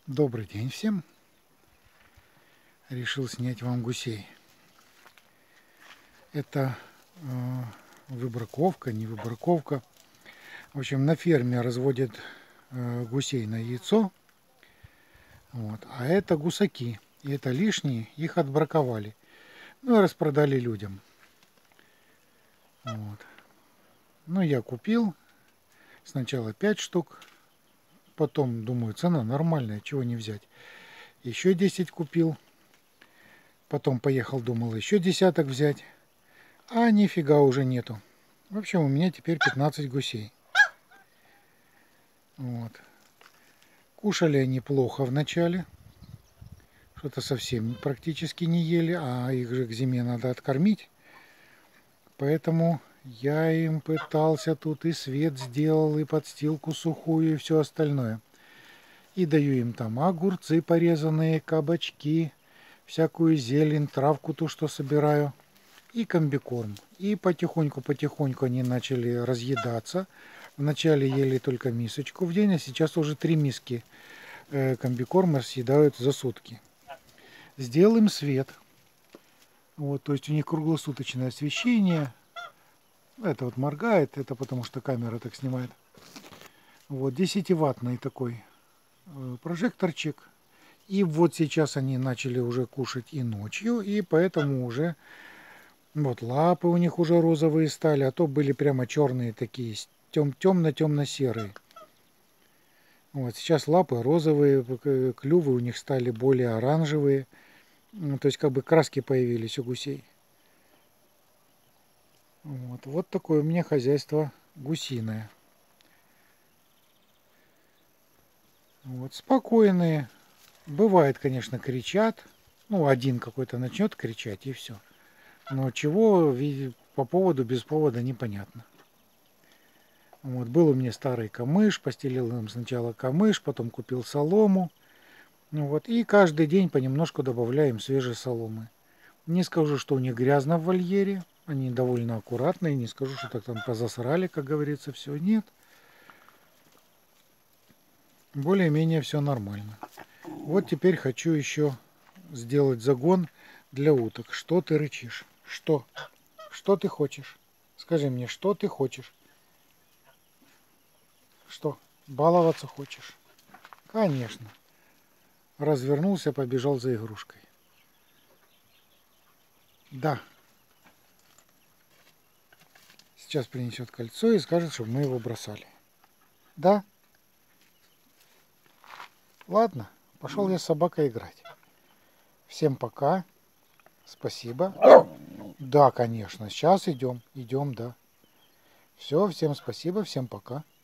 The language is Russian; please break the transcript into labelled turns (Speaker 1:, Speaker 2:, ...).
Speaker 1: Добрый день всем. Решил снять вам гусей. Это выбраковка, не выбраковка. В общем, на ферме разводят гусей на яйцо. Вот. А это гусаки. И это лишние, их отбраковали. Ну и распродали людям. Вот. Ну, я купил сначала 5 штук. Потом, думаю, цена нормальная, чего не взять. Еще 10 купил. Потом поехал, думал, еще десяток взять. А нифига уже нету. В общем, у меня теперь 15 гусей. Вот. Кушали они плохо вначале. Что-то совсем практически не ели. А их же к зиме надо откормить. Поэтому я им пытался тут и свет сделал, и подстилку сухую, и все остальное. И даю им там огурцы порезанные, кабачки, всякую зелень, травку ту, что собираю. И комбикорм. И потихоньку они начали разъедаться. Вначале ели только мисочку в день, а сейчас уже 3 миски комбикорма съедают за сутки. Сделал им свет. Вот, то есть у них круглосуточное освещение. Это вот моргает, это потому что камера так снимает. Вот, 10-ваттный такой прожекторчик. И вот сейчас они начали уже кушать и ночью, и поэтому уже вот лапы у них уже розовые стали, а то были прямо черные такие, темно-темно-серые. Вот сейчас лапы розовые, клювы у них стали более оранжевые. Ну, то есть как бы краски появились у гусей. Вот такое у меня хозяйство гусиное. Вот, спокойные. Бывает, конечно, кричат. Ну, один какой-то начнет кричать и все. Но чего по поводу, без повода непонятно. Вот, был у меня старый камыш, постелил им сначала камыш, потом купил солому. Ну, вот, и каждый день понемножку добавляем свежей соломы. Не скажу, что у них грязно в вольере, они довольно аккуратные, не скажу, что так там позасрали, как говорится, все. Нет. Более-менее все нормально. Вот теперь хочу еще сделать загон для уток. Что ты рычишь? Что? Что ты хочешь? Скажи мне, что ты хочешь? Что, баловаться хочешь? Конечно. Развернулся, побежал за игрушкой. Да. Сейчас принесет кольцо и скажет, чтобы мы его бросали. Да? Ладно, пошел я с собакой играть. Всем пока. Спасибо. Да, конечно. Сейчас идем. Идем, да. Все, всем спасибо, всем пока.